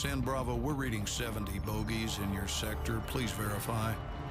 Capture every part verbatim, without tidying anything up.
San Bravo, we're reading seventy bogeys in your sector. Please verify.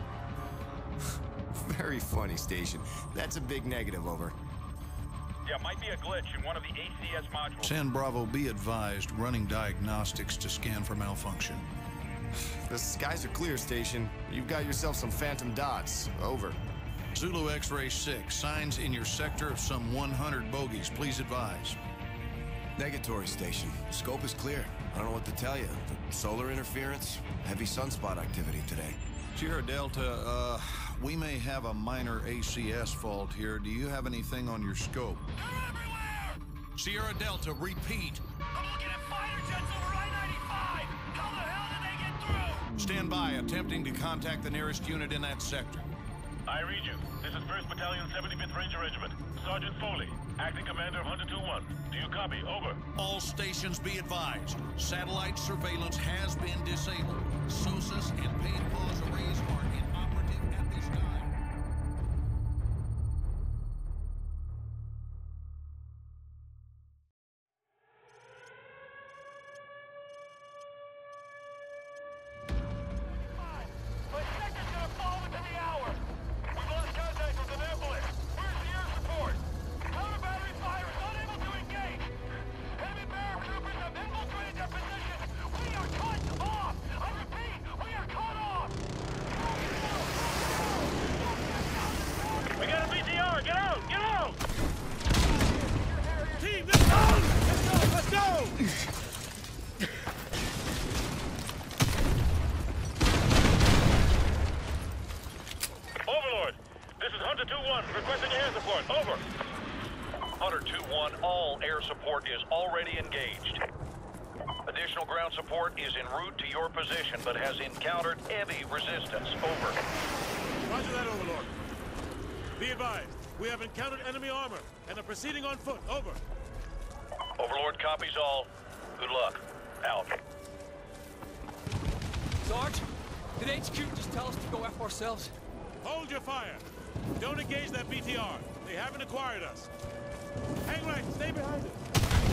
Very funny, Station. That's a big negative, over. Yeah, might be a glitch in one of the A C S modules. San Bravo, be advised, running diagnostics to scan for malfunction. The skies are clear, Station. You've got yourself some phantom dots. Over. Zulu X-Ray six, signs in your sector of some one hundred bogeys. Please advise. Negatory, Station. Scope is clear. I don't know what to tell you. The solar interference, heavy sunspot activity today. Sierra Delta, uh, we may have a minor A C S fault here. Do you have anything on your scope? They're everywhere! Sierra Delta, repeat. I'm looking at fighter jets over I ninety-five! How the hell did they get through? Stand by, attempting to contact the nearest unit in that sector. I read you. This is first Battalion seventy-fifth Ranger Regiment. Sergeant Foley, acting commander of Hunter two one. Do you copy? Over. All stations be advised. Satellite surveillance has been disabled. S O S A S and paid pause arrays are inoperative at this time. My sector's gonna fall within the hour! We've lost contact with the Nebulous. Where's the air support? Counter battery fire is unable to engage! Heavy paratroopers have infiltrated their positions! We are cut off! I repeat, we are cut off! We got a B T R! Get out! Get out! Team, let's go! Let's go! Let's go! Overlord, this is Hunter two one, requesting air support. Over. Hunter two one, all air support is already engaged. Additional ground support is en route to your position, but has encountered heavy resistance. Over. Roger that, Overlord. Be advised, we have encountered enemy armor and are proceeding on foot. Over. Overlord copies all. Good luck. Out. Sarge, did H Q just tell us to go F ourselves? Hold your fire. Don't engage that B T R. They haven't acquired us. Hang right, stay behind us.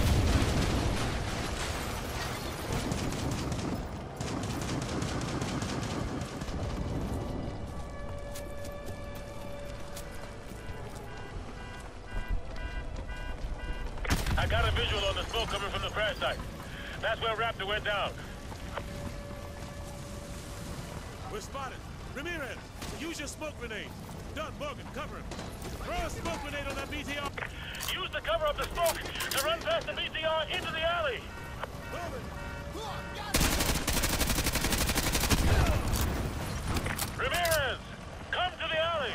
I got a visual on the smoke coming from the crash site. That's where Raptor went down. We're spotted. Ramirez, use your smoke grenade. Done, Morgan, cover him. Throw a smoke grenade on that B T R. Use the cover of the smoke to run past the B T R into the alley. Ramirez, come to the alley.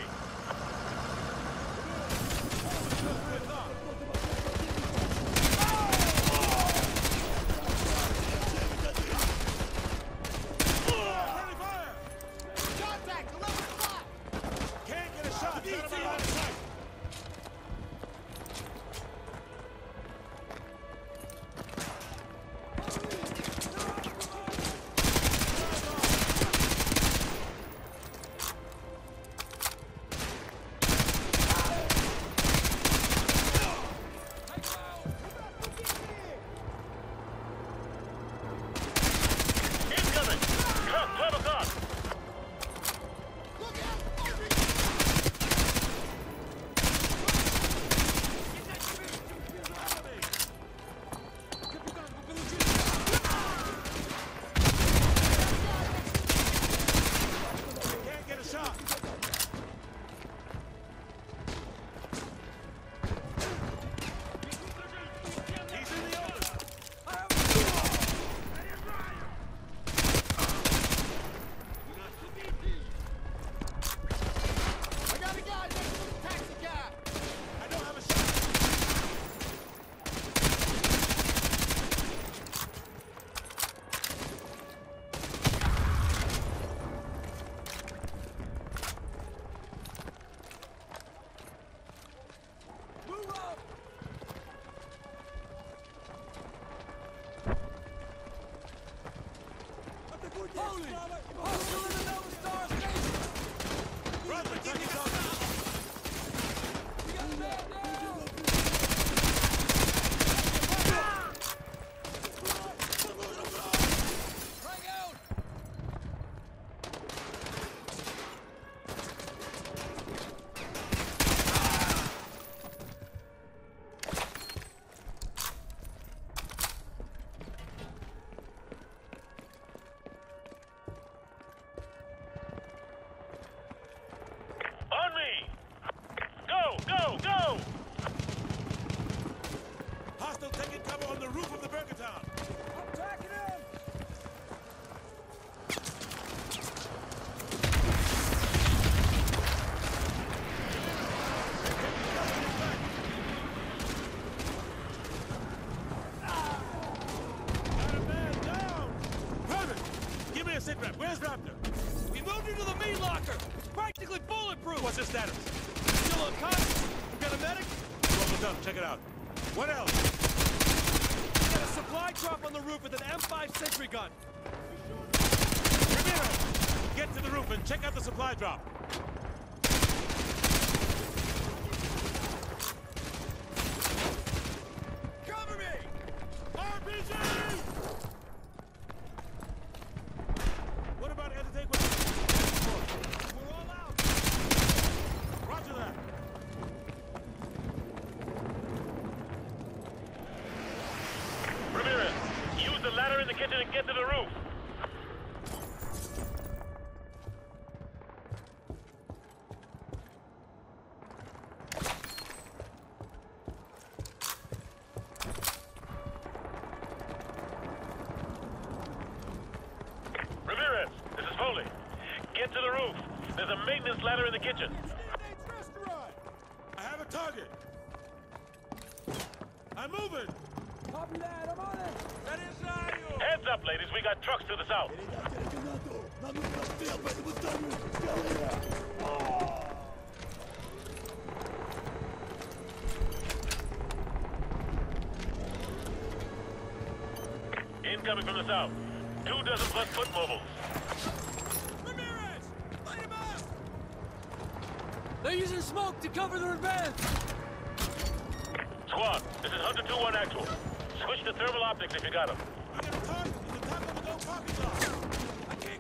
Check it out. What else? We got a supply drop on the roof with an M five sentry gun. Ramirez, get to the roof and check out the supply drop. Cover me! R P G! What about entertainment? We're all out. Roger that. Ramirez, use the ladder in the kitchen and get to the roof. Ramirez, this is Foley. Get to the roof. There's a maintenance ladder in the kitchen. I have a target. I'm moving. Copy that, I'm on it! Heads up, ladies. We got trucks to the south. Incoming from the south. Two dozen plus foot mobiles. Ramirez! Light him up! They're using smoke to cover their advance! Squad, this is Hunter two one actual. Switch to thermal optics if you got them. We got a target in the top of the go parking lot. I can't...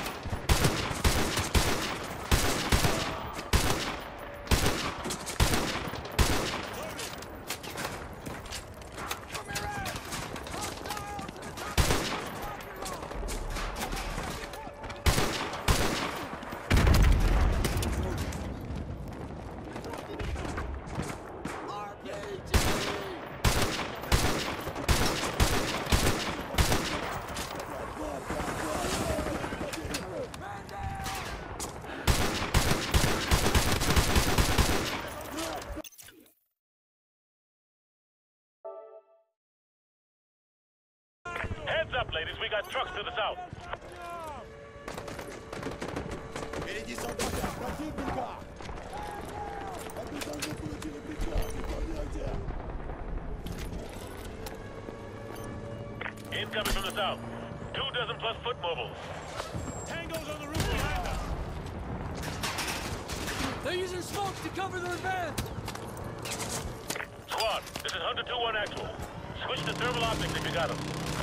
Heads up, ladies. We got trucks to the south. Впереди солдаты противника! Капитан, вы получили приказ, выполняйте! Incoming from the south. Two dozen plus foot mobiles. Tango's on the roof behind us. They're using smoke to cover their advance! Squad, this is Hunter two one actual. Switch to thermal optics if you got them.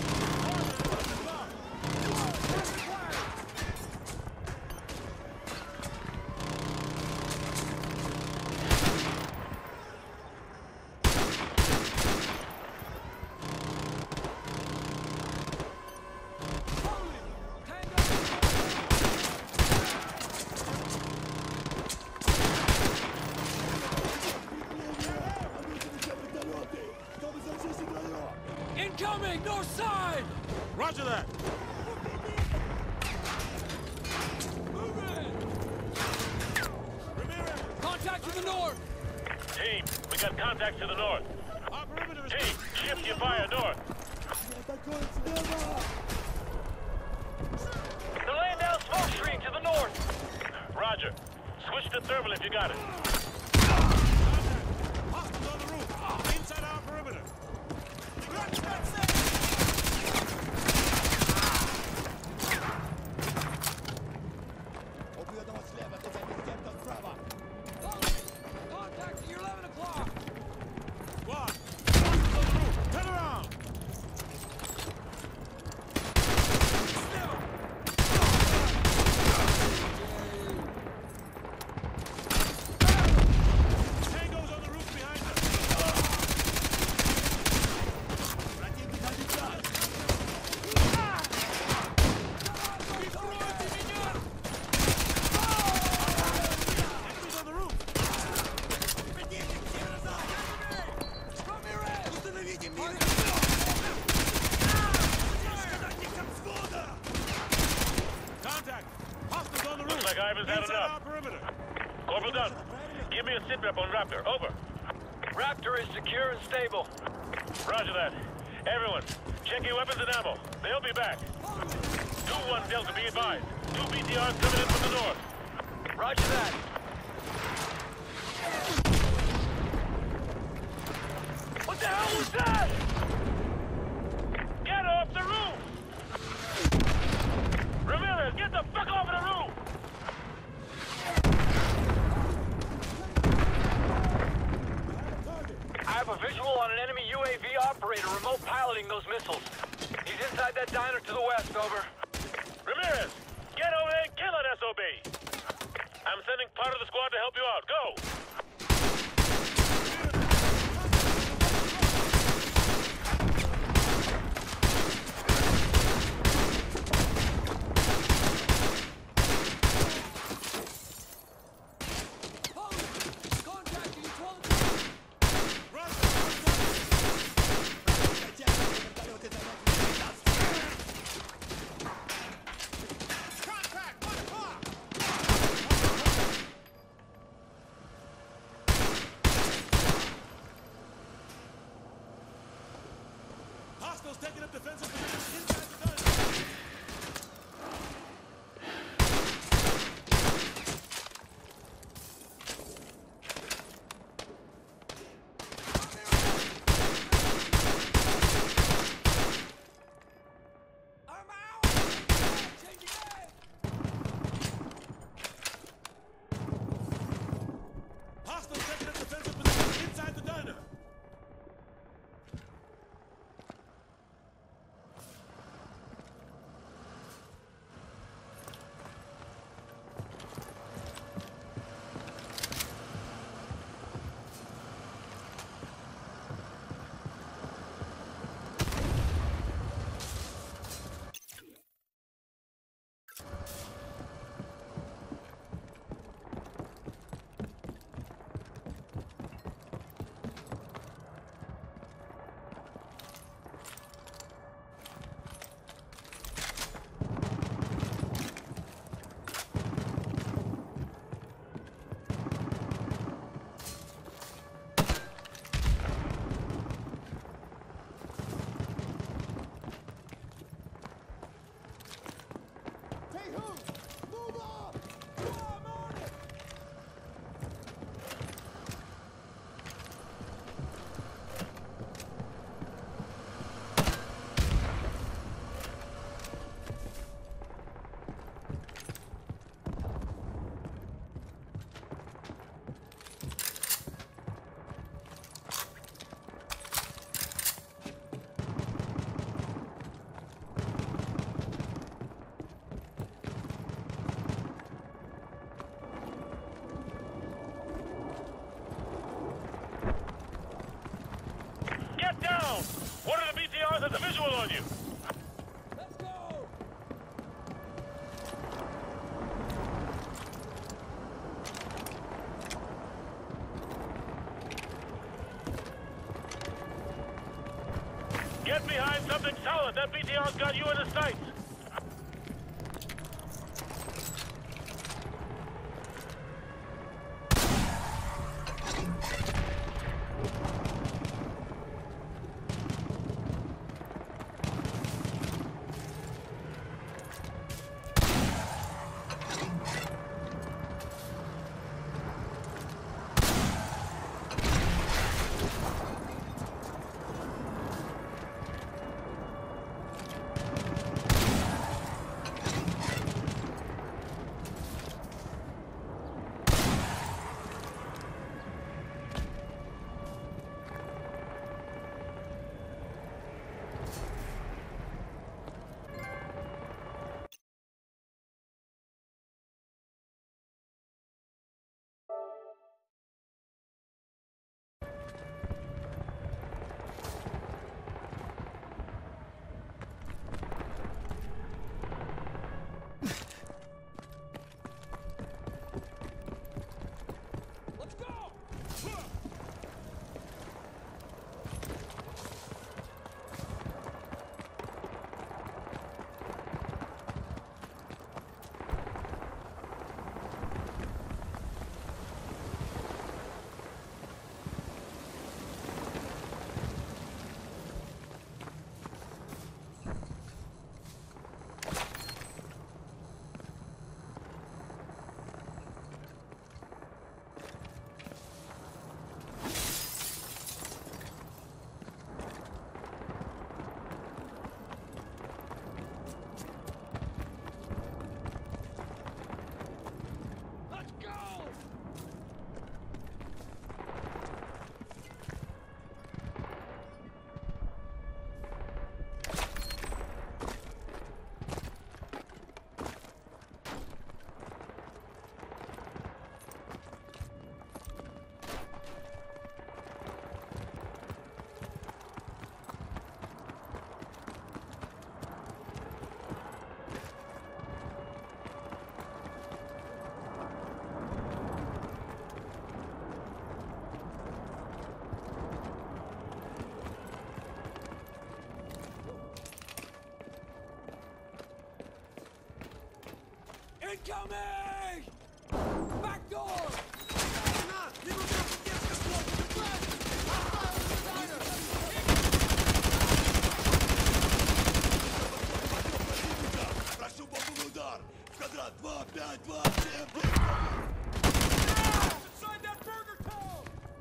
Incoming! North side! Roger that. Moving! Ramirez, Contact to the north! Team, we got contacts to the north. our perimeter is... Team, shift your fire north. They're laying down smoke screen to the north! Roger. Switch to thermal if you got it. Hostiles on the roof, inside our perimeter. Убьёт слева, ты заметь, кто справа! Contact at your eleven o'clock! Squad, hostiles on the roof, turn around. Tango's on the roof behind us. Противник обижает! Enemies on the roof. Противник, все назад! Установите мины! Contact, hostiles on the roof. Looks like Ivan's had inside enough. our perimeter. Corporal Dunn, give me a sit rep on Raptor. Over. Raptor is secure and stable. Roger that. Everyone, check your weapons and ammo. They'll be back. two one Delta, be advised. Two B T Rs coming in from the north. Roger that. Contact! Get off the roof! Ramirez, get the fuck off of the roof! I have a visual on an enemy U A V operator remote piloting those missiles. He's inside that diner to the west, over. Ramirez, get over there and kill that S O B! I'm sending part of the squad to help you out. Go! Hostiles taking up defensive positions inside the diner. I'm out! Changing head! Hostiles taking up defensive positions inside the diner. Get down! One of the B T Rs has a visual on you! Let's go! Get behind something solid! That B T R's got you in his sights! Incoming! Back door! Прошу бомбовый удар! В квадрат два пять два семь! Inside that burger town!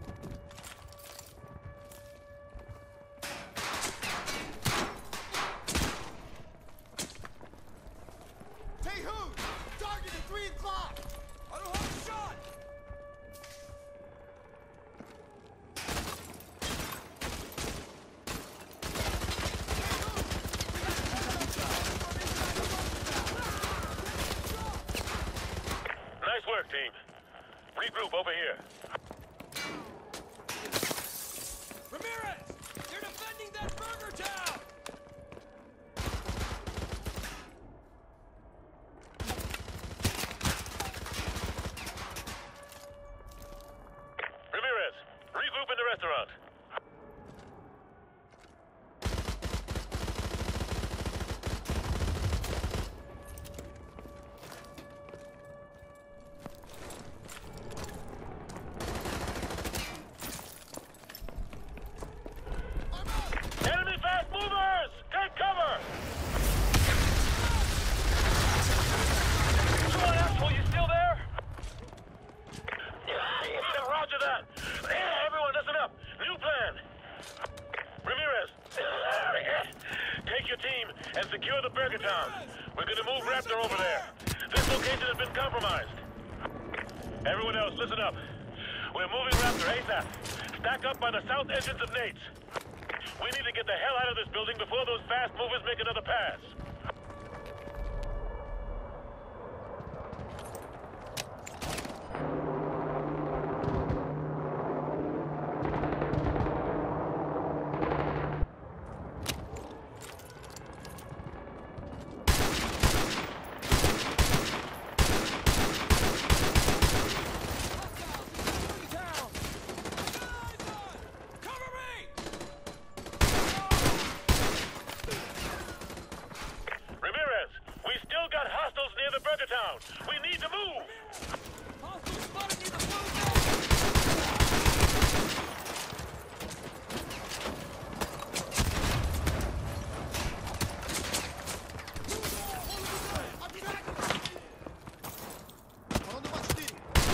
Hey, who? Target at three o'clock! I don't have a shot! Nice work, team. Regroup over here. Ramirez! You're defending that burger town! Ramirez, regroup in the restaurant. Enemy fast movers! Take cover! Come on, asshole, you still there? Roger that. Everyone, listen up. New plan. Ramirez, take your team and secure the Burger Town. We're gonna move Raptor over there. This location has been compromised. Everyone else, listen up. We're moving Raptor ASAP. Stack up by the south entrance of Nate's. We need to get the hell out of this building before those fast movers make another pass. Cover me! Ramirez, we still got hostiles near the Burger Town. We need to move. Hostile spotted near the blue Колонна два четыре!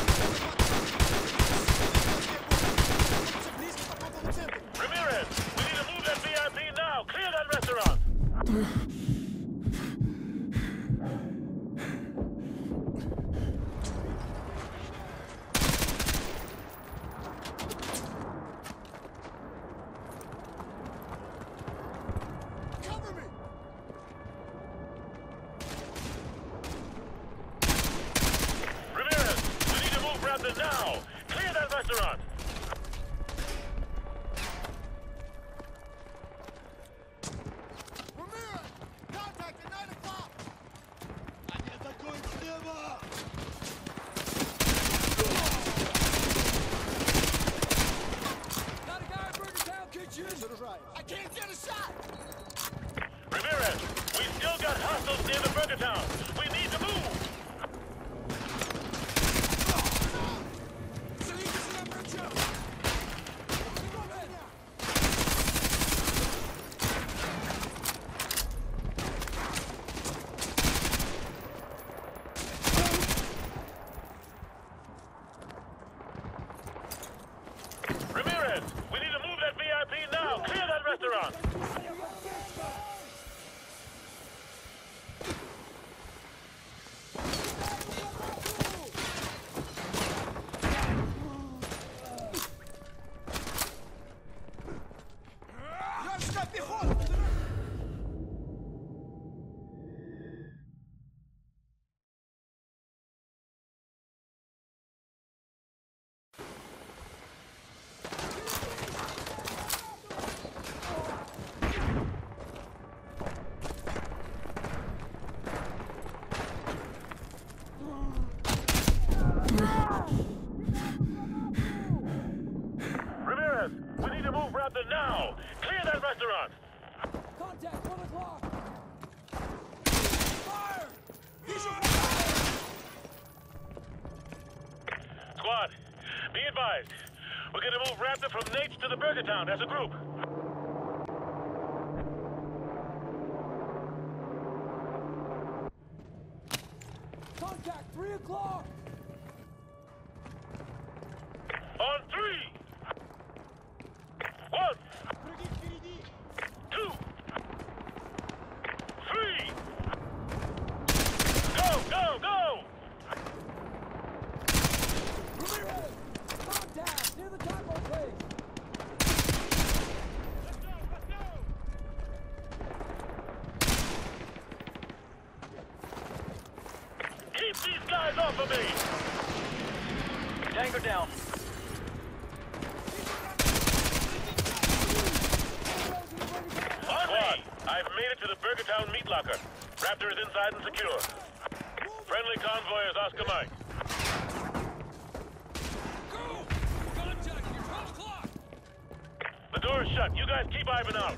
Близко по торговому центру! Ramirez, we need to move that V I P now. Clear that restaurant. Cover me! Ramirez, we need to move Raptor now. Clear that restaurant. Ramirez! Contact at nine o'clock! Они атакуют слева! Got a guy at Burger Town kitchen! I can't get a shot! Ramirez, we still got hostiles near the Burger Town. We need to move. Ramirez, we need to move that V I P now. Clear that restaurant. Вражеская пехота! Ramirez, we need to move Raptor now. Clear that restaurant. Contact, one o'clock! Fire! Visual fire! Squad, be advised. We're gonna move Raptor from Nates to the Burger Town as a group. Contact, three o'clock! On three! One! Two! Three! Go, go, go! Ramirez! Contact, near the taco place! Let's go, let's go! Keep these guys off of me! Tango down. Squad, I've made it to the Burger Town meat locker. Raptor is inside and secure. Friendly convoy is Oscar Mike. Go! Contact here, twelve o'clock! The door is shut. You guys keep Ivan out.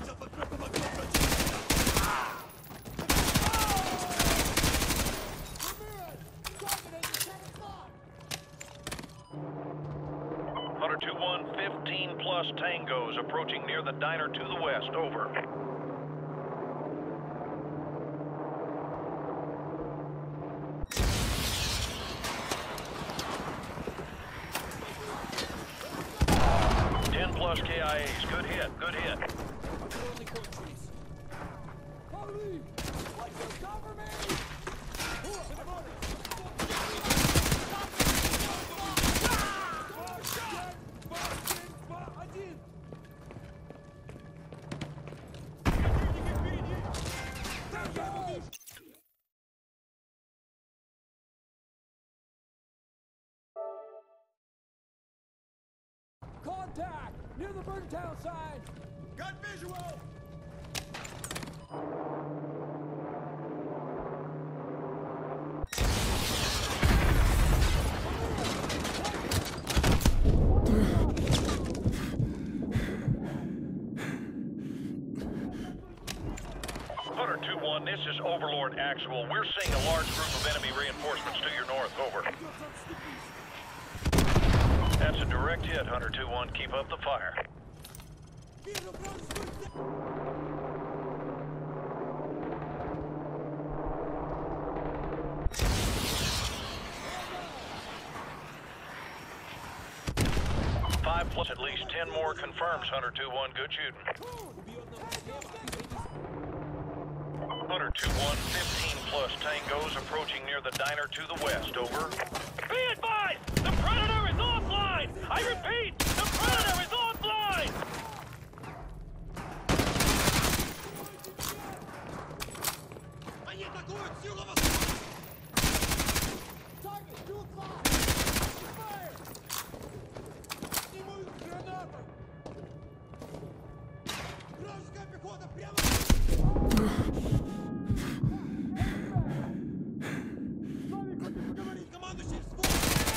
Hunter two one, fifteen plus tangos approaching near the diner to the west. Over. ten plus K I As. Good hit, good hit. Only core trees. Follow me! Like you cover me! I'm on it! Один! Contact! Near the Burger Town sign! Got visual! Hunter two one, this is Overlord Actual. We're seeing a large group of enemy reinforcements to your north. Over. That's a direct hit, Hunter two one. Keep up the fire. Five plus at least ten more confirms, Hunter two one. Good shooting. Hunter two one, fifteen plus tangos approaching near the diner to the west. Over. Be advised! The Predator is offline! I repeat, the Predator is offline! Target, two o'clock! Fire! Сниму гранату! Вражеская пехота прямо! Славик, хочешь поговорить? Командующий взвод!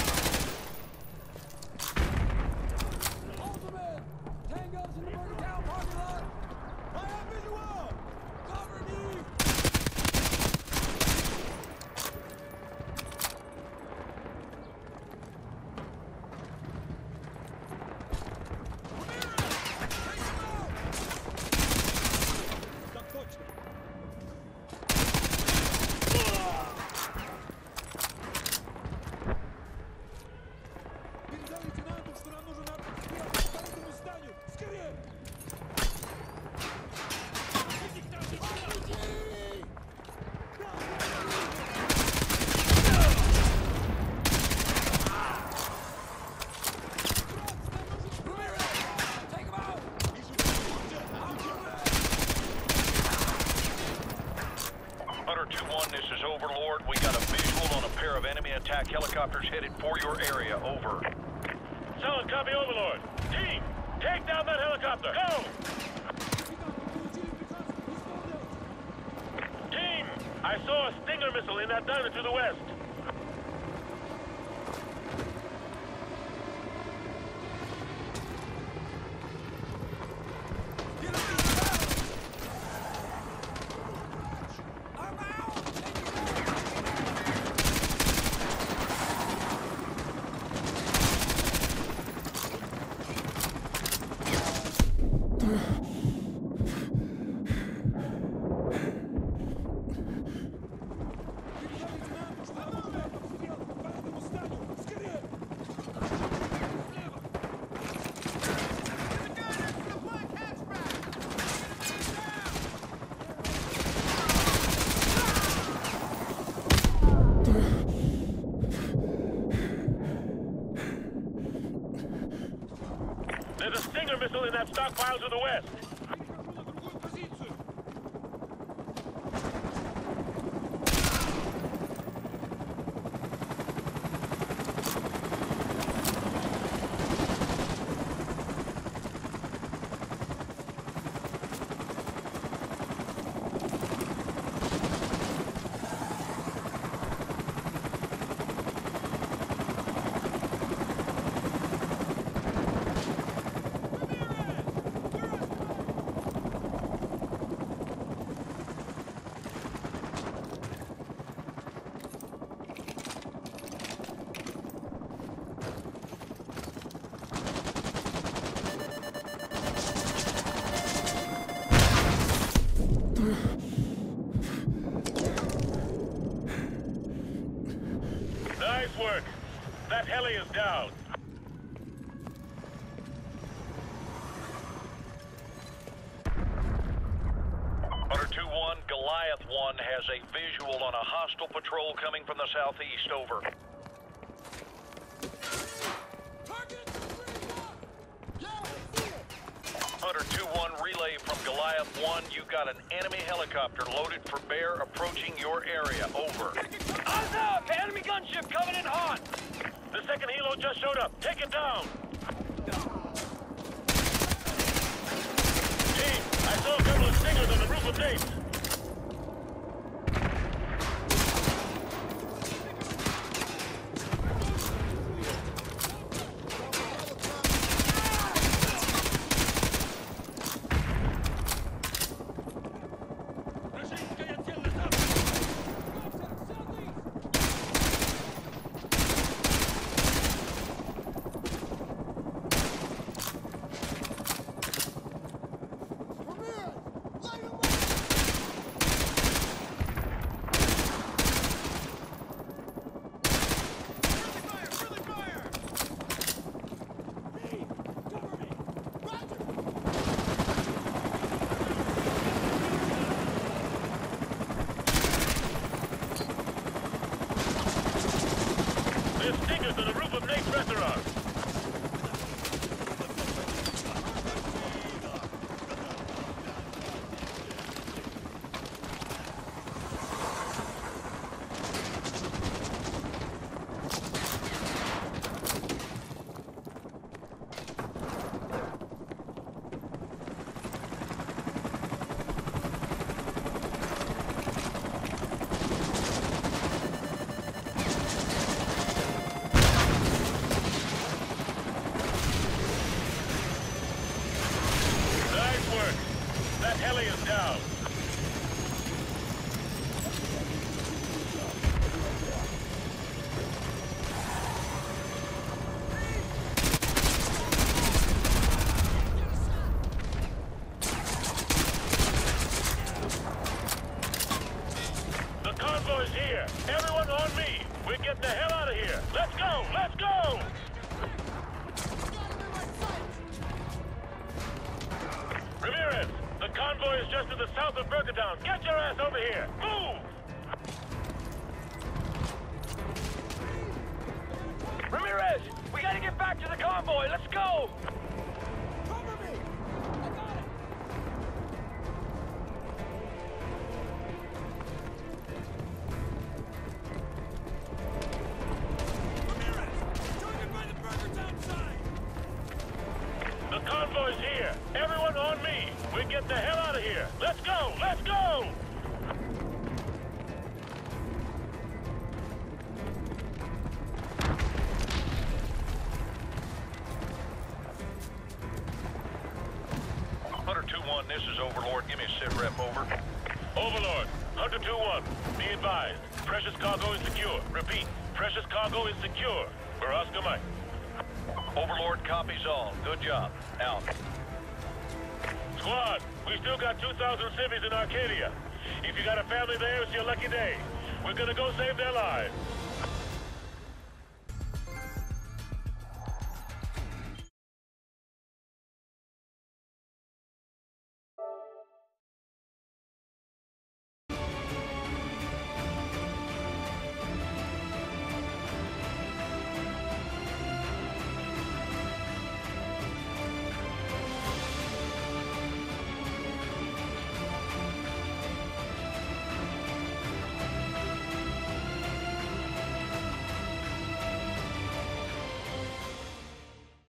Ultimate! Tango's in the Burger Town parking lot! I have visual! Cover me! Передай лейтенанту, что нам нужен артстрел по второму зданию! Скорее! Hunter two one, this is Overlord. We got a visual on a pair of enemy attack helicopters headed for your area. Over. Solid copy, Overlord. Team, take down that helicopter. Go! Team, I saw a Stinger missile in that diner to the west. There's a Stinger missile in that stockpile to the west. Nice work. That heli is down. Hunter two one, Goliath one has a visual on a hostile patrol coming from the southeast. Over. Hunter two one, relay from Goliath one. You got an enemy helicopter loaded for bear approaching your area. Over. Eyes up! Enemy gunship coming in hot! The second helo just showed up. Take it down. Team, I saw a couple of Stingers on the roof of Dates. Get your ass over here! Move! Ramirez! We gotta get back to the convoy! Let's go! Cover me! I got it! Ramirez! Join by the burger townside! The convoy's here! Everyone on me! We get the hell out of here! Let's go! Let's go! Hunter two one, this is Overlord. Give me a sit rep, over. Overlord, Hunter two one, be advised. Precious cargo is secure. Repeat, precious cargo is secure. For Oscar Mike. Overlord copies all. Good job. Out. Squad, we still got two thousand civvies in Arcadia. If you got a family there, it's your lucky day. We're gonna go save their lives.